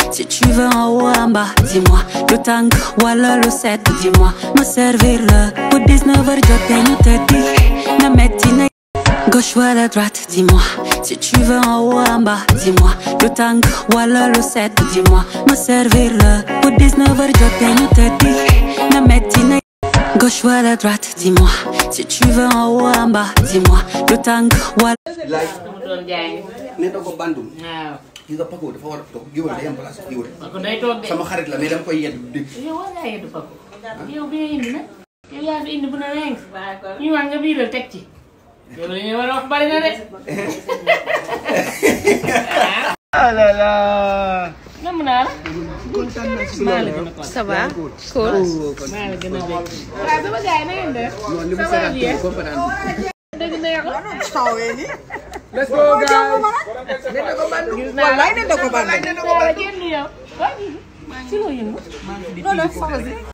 Si tu veux en haut en bas, dis-moi. Le tank, voilà le 7, dis-moi. Me servir le pour 19h, je nous te dis. Na mettine. Gauche ou à la droite, dis-moi. Si tu veux en haut en bas, dis-moi. Le tank, voilà le 7, dis-moi. Me servir le pour 19h, je nous te dis. Na mettine. Gauche ou à la droite, dis-moi. Si tu veux en haut en bas, dis-moi. Le tank, voilà. Kita pakai udah power tuh, gimana dia yang pelas gimana? Sama karet lah, medan kau iya duduk. Iya, mana ya tu pakai? Iya, biar ini na. Iya, ini benar yang. Ini angga biru tekci. Dia beli orang kembali nanti. Alah. Nah benar. Sabar, cool. Mana kena dek. Berapa bagai ni anda? Sama dia. Let's go guys. Nenda ko Bandung. Wallahi nenda ko Bandung. Silo yun mo.